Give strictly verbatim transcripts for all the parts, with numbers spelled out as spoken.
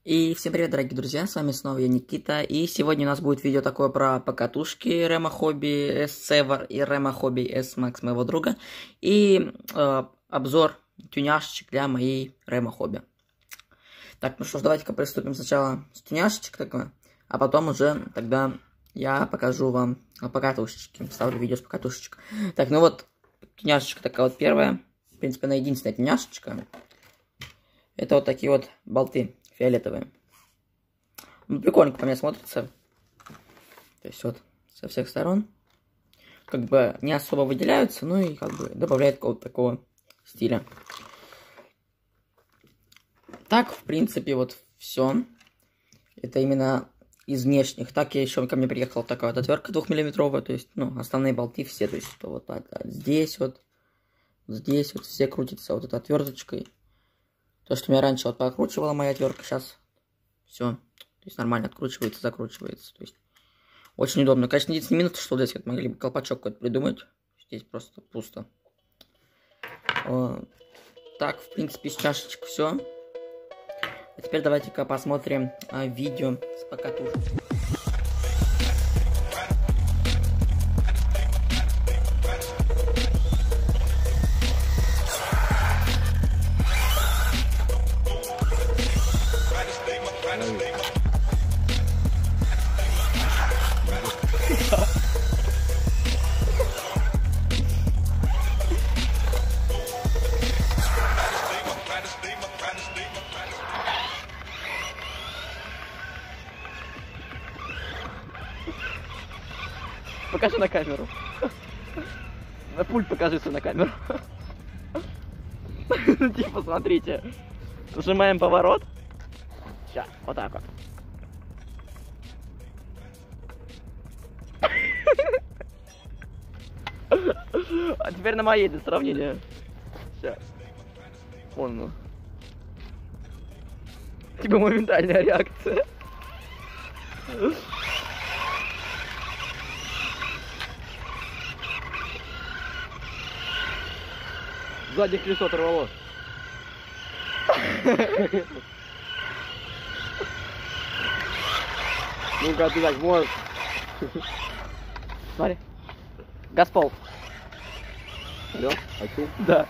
И всем привет, дорогие друзья, с вами снова я, Никита, и сегодня у нас будет видео такое про покатушки Rema Hobby эс Saver и Rema Hobby эс Max моего друга, и э, обзор тюняшечек для моей Rema Hobby. Так, ну что ж, давайте-ка приступим сначала с тюняшечек, такое, а потом уже тогда я покажу вам покатушечки, ставлю видео с покатушечек. Так, ну вот, тюняшечка такая вот первая, в принципе, она единственная тюняшечка. Это вот такие вот болты фиолетовые. Ну, прикольненько по мне смотрится. То есть вот со всех сторон. Как бы не особо выделяются, ну и как бы добавляет какого-то такого стиля. Так, в принципе, вот все. Это именно из внешних. Так, я еще ко мне приехала такая вот отвертка двухмиллиметровая. То есть, ну, основные болты все. То есть, что вот а, а здесь вот, здесь вот все крутится вот этой отверточкой. То, что меня раньше вот покручивала моя отвертка, сейчас все. То есть нормально откручивается, закручивается. То есть очень удобно. Конечно, единственный минус, что здесь вот могли бы колпачок какой-то придумать. Здесь просто пусто. Так, в принципе, с чашечек все. А теперь давайте-ка посмотрим а, видео с покатушкой. Покажи на камеру. На пульт покажи на камеру. Типа, смотрите. Нажимаем поворот. Сейчас, вот так вот. А теперь на моей для сравнения. Сейчас. Вон, ну. Типа моментальная реакция. Сзади колесо оторвало. Ну-ка, ты так можешь. Смотри. Газпол. Алло, хочу? Да.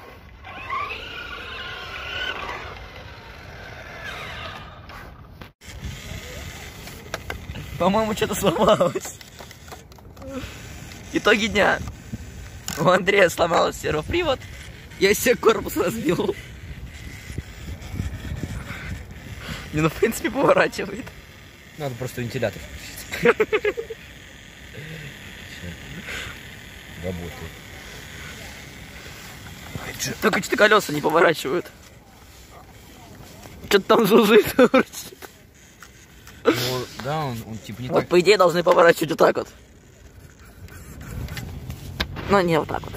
По-моему, что-то сломалось. Итоги дня. У Андрея сломался сервопривод. Я себе корпус разбил. Не, ну в принципе поворачивает. Надо просто вентилятор включить. Работает. Только что-то колеса не поворачивают. Что-то там жужжит. Ну, да, он, он типа не вот, так. по идее, должны поворачивать вот так вот. Но не вот так вот.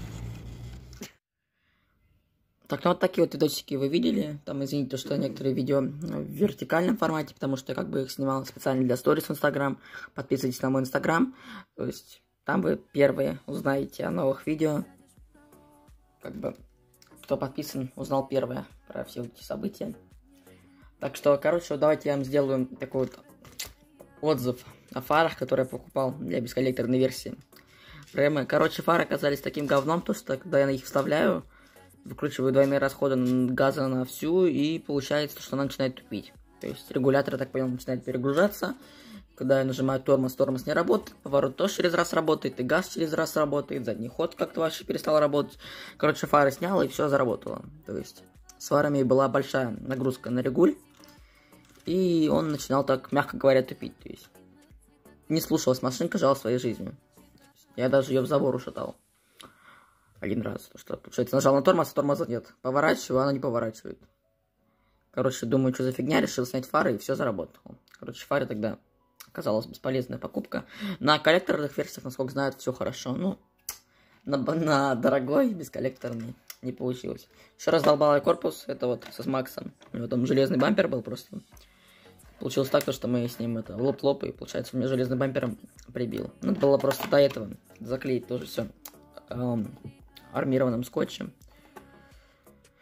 Так, ну вот такие вот видосики вы видели. Там, извините, что некоторые видео в вертикальном формате, потому что я как бы их снимал специально для сторис в Инстаграм. Подписывайтесь на мой Инстаграм. То есть там вы первые узнаете о новых видео. Как бы, кто подписан, узнал первое про все эти события. Так что, короче, вот давайте я вам сделаю такой вот отзыв о фарах, которые я покупал для бесколлекторной версии. Прямо, короче, фары оказались таким говном, то что когда я на них вставляю, выкручиваю двойные расходы газа на всю, и получается, что она начинает тупить. То есть регулятор, я так понял, начинает перегружаться. Когда я нажимаю тормоз, тормоз не работает, поворот тоже через раз работает, и газ через раз работает, задний ход как-то вообще перестал работать. Короче, фары сняла, и все заработало. То есть с фарами была большая нагрузка на регуль, и он начинал так, мягко говоря, тупить. То есть не слушалась машинка, жала своей жизнью. Я даже ее в забор ушатал. Один раз. Что, получается, нажал на тормоз, а тормоза нет. Поворачиваю, она не поворачивает. Короче, думаю, что за фигня, решил снять фары, и все заработало. Короче, фары тогда оказалась бесполезная покупка. На коллекторных версиях, насколько знают, все хорошо. Ну, на, на дорогой, бесколлекторный не получилось. Еще раз долбал я корпус, это вот со Максом. У него там железный бампер был просто. Получилось так, что мы с ним это лоп-лоп, и получается, у меня железным бампером прибил. Надо было просто до этого заклеить тоже все эм, армированным скотчем.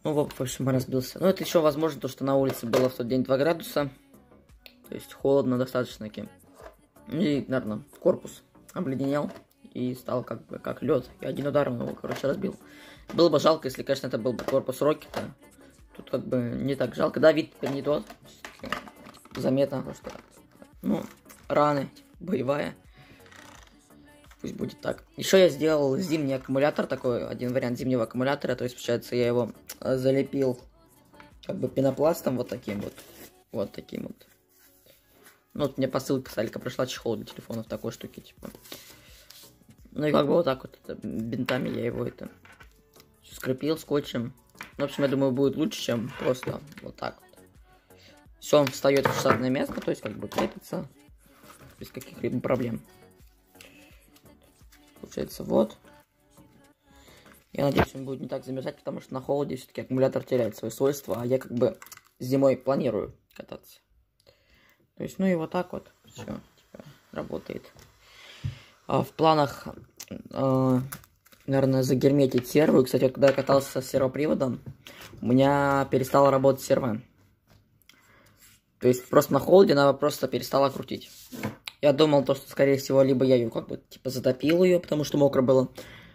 Ну, в общем, разбился. Но это еще возможно, то, что на улице было в тот день два градуса. То есть холодно достаточно таки. И, наверное, корпус обледенел и стал как бы как лед. И один удар он его, короче, разбил. Было бы жалко, если, конечно, это был бы корпус Рокета. Тут как бы не так жалко. Да, вид теперь не тот. Заметно, что, ну, раны, боевая. Пусть будет так. Еще я сделал зимний аккумулятор, такой один вариант зимнего аккумулятора. То есть, получается, я его залепил как бы пенопластом вот таким вот. Вот таким вот. Ну, вот мне посылка с Алика пришла, чехол для телефонов такой штуки, типа. Ну и как бы вот так вот, это, бинтами я его это скрепил скотчем. Ну, в общем, я думаю, будет лучше, чем просто вот так вот. Все, он встает в штатное место, то есть как бы крепится без каких-либо проблем. Получается, вот. Я надеюсь, он будет не так замерзать, потому что на холоде все-таки аккумулятор теряет свои свойства, а я как бы зимой планирую кататься. То есть, ну и вот так вот все типа, работает. А в планах, э, наверное, загерметить серву. Кстати, вот, когда я катался с сервоприводом, у меня перестала работать серва. То есть просто на холоде она просто перестала крутить. Я думал, то, что, скорее всего, либо я ее как бы типа затопил ее, потому что мокро было,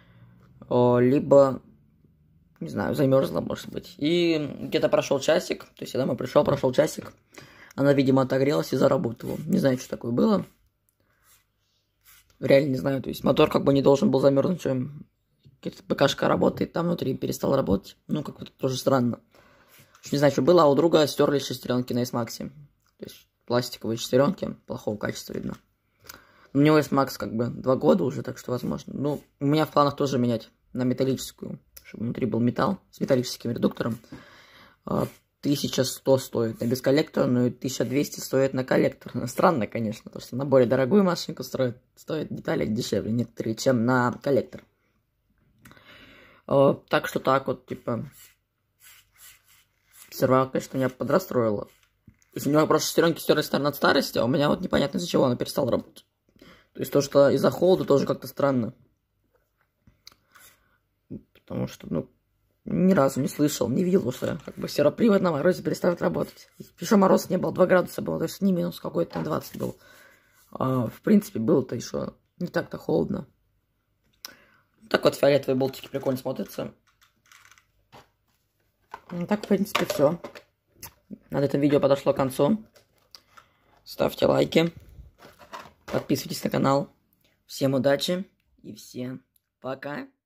либо, не знаю, замерзла, может быть. И где-то прошел часик, то есть я домой пришел, прошел часик. Она, видимо, отогрелась и заработала. Не знаю, что такое было. Реально не знаю. То есть мотор как бы не должен был замерзнуть, чем ПКшка работает, там внутри перестал работать. Ну, как-то тоже странно. Не знаю, что было, а у друга стерли шестеренки на S-Max. То есть пластиковые шестеренки плохого качества видно. У него S-Max как бы два года уже, так что возможно. Ну, у меня в планах тоже менять на металлическую, чтобы внутри был металл с металлическим редуктором. тысяча сто стоит на бесколлекторную, тысяча двести стоит на коллектор. Странно, конечно, потому что на более дорогую машинку строят, стоят детали дешевле некоторые, чем на коллектор. О, так что так вот, типа, сервак, конечно, меня подрастроила. То есть у него просто шестеренки стерлись от старости, а у меня вот непонятно из-за чего она перестала работать. То есть то, что из-за холода тоже как-то странно. Потому что, ну, ни разу не слышал, не видел, что как бы сервопривод на морозе перестает работать. Еще мороз не был, два градуса было, то есть не минус какой-то, двадцать был. А, в принципе, было-то еще не так-то холодно. Так вот, фиолетовые болтики прикольно смотрятся. Ну, так, в принципе, все. На этом видео подошло к концу. Ставьте лайки. Подписывайтесь на канал. Всем удачи и всем пока.